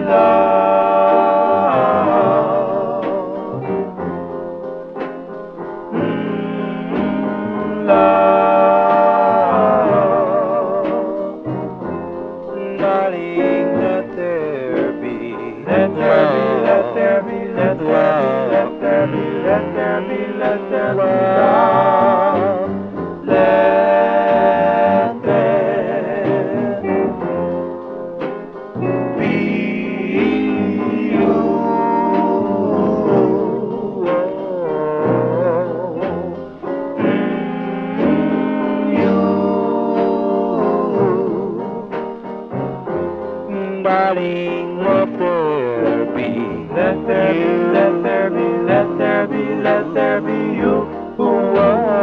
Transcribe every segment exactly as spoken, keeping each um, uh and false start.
Darling, let there be, let there be, let there be, let there be, let there be you. Whoa,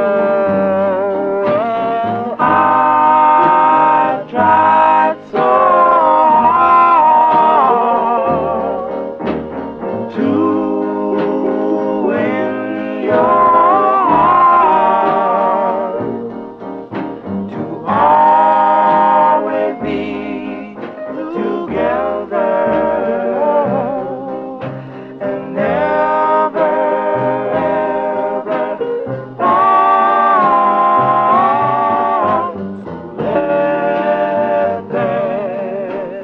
I tried so hard to win your heart, to always be together and never ever part. Let there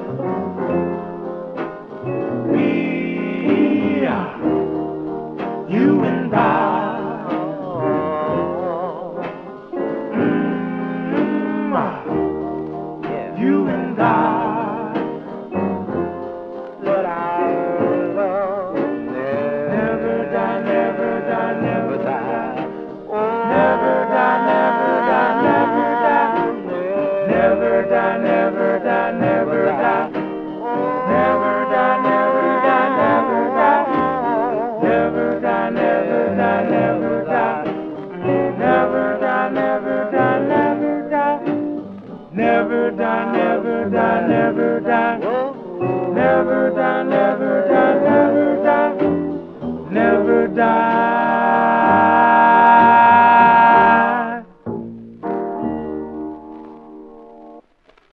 be you and I. Mm-hmm. You and I.